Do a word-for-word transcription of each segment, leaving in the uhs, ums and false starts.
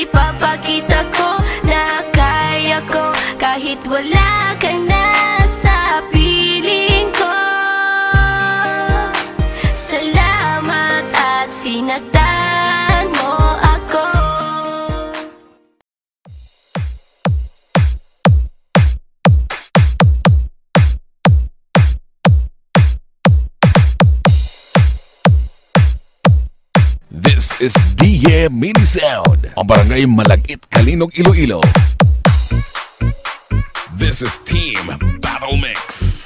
ipapakita ko na kaya ko kahit wala ka na sa piling ko. Salamat at sinaktan mo ako. This is D J Mini Sound, ang barangay Malagit, Kalinog, Iloilo. This is Team Battle Mix.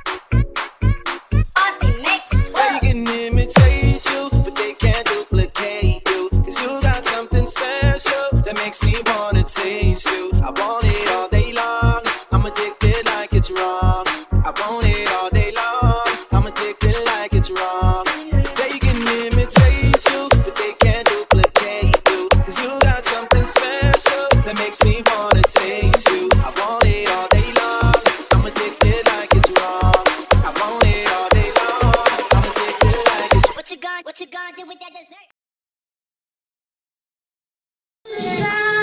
Aussie Mix. They can imitate you, but they can't duplicate you. Cause you got something special that makes me wanna taste you. I want it all day long, I'm addicted like it's wrong. I want it all day long, I'm addicted like it's wrong. They can imitate you, but they can't duplicate you. Cause you got something special that makes me wanna taste you. I want it all day long, I'm addicted like it's wrong. I want it all day long, I'm addicted like it's wrong. What you gonna, what you gonna do with that dessert? Love